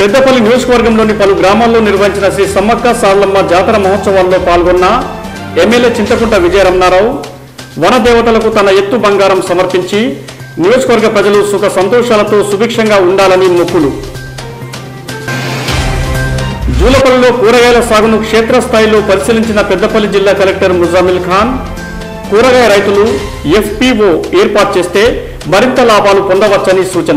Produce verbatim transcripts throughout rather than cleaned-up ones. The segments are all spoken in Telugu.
పెద్దపల్లి నియోజకవర్గంలోని పలు గ్రామాల్లో నిర్వహించిన శ్రీ సమ్మక్క సారలమ్మ జాతర మహోత్సవాల్లో పాల్గొన్న ఎమ్మెల్యే చింతకుంట విజయరమణారావు వనదేవతలకు తన ఎత్తు బంగారం సమర్పించి నియోజకవర్గ ప్రజలు సుఖ సంతోషాలతో సుభిక్షంగా ఉండాలని మొక్కులు. జూలపల్లిలో కూరగాయల సాగును క్షేత్రస్థాయిలో పరిశీలించిన పెద్దపల్లి జిల్లా కలెక్టర్ ముజామిల్ ఖాన్ కూరగాయ రైతులు ఎఫ్పిఓ ఏర్పాటు చేస్తే మరింత లాభాలు పొందవచ్చని సూచన.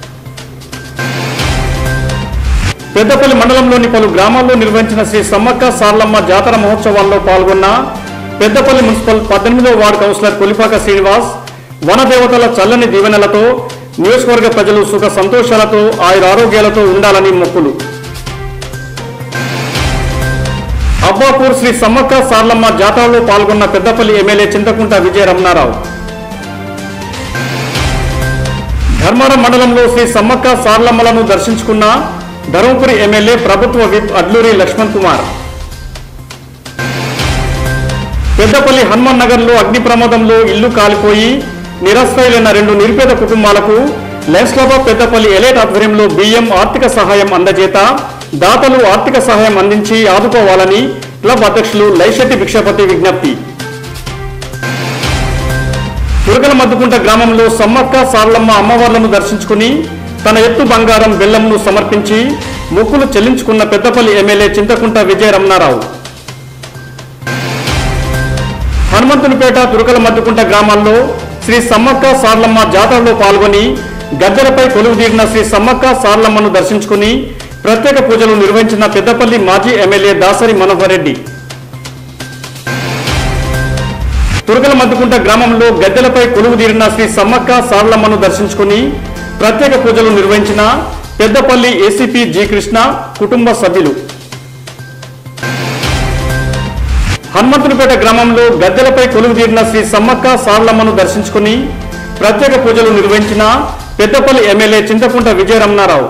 పెద్దపల్లి మండలంలోని పలు గ్రామాల్లో నిర్వహించిన శ్రీ సమ్మక్క సారలమ్మ జాతర మహోత్సవాల్లో పాల్గొన్న పెద్దపల్లి మున్సిపల్ పద్దెనిమిదో వార్డు కౌన్సిలర్ కొలిపాక శ్రీనివాస్ వనదేవతల చల్లని దీవెనలతో నియోజకవర్గ ప్రజలు సుఖ సంతోషాలతో ఆయురారోగ్యాలతో ఉండాలని మొక్కులు. అబ్బాపూర్ శ్రీ సమ్మక్క సారలమ్మ జాతరలో పాల్గొన్న పెద్దపల్లి ఎమ్మెల్యే చింతకుంట విజయరమణారావు ధర్మారం మండలంలో శ్రీ సమ్మక్క సారలమ్మలను దర్శించుకున్న ధర్మపురి ఎమ్మెల్యే ప్రభుత్వ విప్ అడ్లూరి లక్ష్మణ్ కుమార్. పెద్దపల్లి హనుమాన్ నగర్ లో అగ్ని ప్రమాదంలో ఇల్లు కాలిపోయి నిరాశ్రయులైన రెండు నిరుపేద కుటుంబాలకు Lions Club of Peddapalli elite ఆధ్వర్యంలో బియ్యం ఆర్థిక సహాయం అందజేత దాతలు ఆర్థిక సహాయం అందించి ఆదుకోవాలని క్లబ్ అధ్యక్షులు లైశెట్టి భిక్షపతి విజ్ఞప్తి. తురకల మద్దుకుంట గ్రామంలో సమ్మక్క సారలమ్మ అమ్మవార్లను దర్శించుకుని తన ఎత్తు బంగారం బెల్లంను సమర్పించి మొక్కులు చెల్లించుకున్న పెద్దపల్లి ఎమ్మెల్యే చింతకుంట విజయరమణారావు హనుమంతునిపేట తురకల మద్దుకుంట గ్రామాల్లో శ్రీ సమ్మక్క సారలమ్మ జాతరలో పాల్గొని గద్దెలపై కొలువుదీరిన శ్రీ సమ్మక్క సారలమ్మను దర్శించుకుని ప్రత్యేక పూజలు నిర్వహించిన పెద్దపల్లి మాజీ ఎమ్మెల్యే దాసరి మనోహర్ రెడ్డి. తురకల మద్దుకుంట గ్రామంలో గద్దెలపై కొలువుదీరిన శ్రీ సమ్మక్క సారలమ్మను దర్శించుకుని ప్రత్యేక పూజలు నిర్వహించిన పెద్దపల్లి ఏసీపీ జి కృష్ణ కుటుంబ సభ్యులు. హనుమంతునిపేట గ్రామంలో గద్దెలపై కొలువుదీరిన శ్రీ సమ్మక్క సారలమ్మను దర్శించుకుని ప్రత్యేక పూజలు నిర్వహించిన పెద్దపల్లి ఎమ్మెల్యే చింతకుంట విజయరమణారావు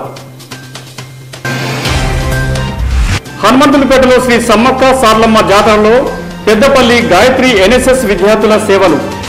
హనుమంతునిపేటలో శ్రీ సమ్మక్క సారలమ్మ జాతరలో పెద్దపల్లి గాయత్రి ఎన్ఎస్ఎస్ విద్యార్థుల సేవలు.